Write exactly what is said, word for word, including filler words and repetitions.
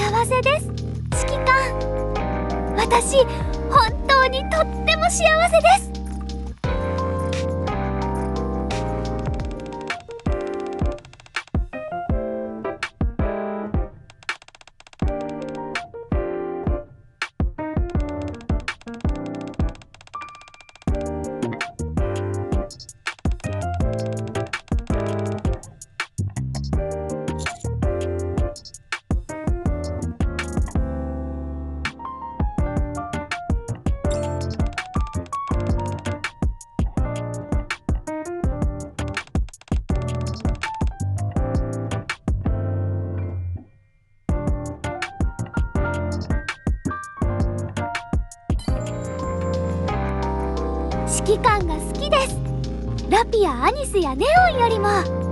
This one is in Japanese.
せです。指揮官、私本当にとっても幸せです。指揮官が好きです。ラピやアニスやネオンよりも。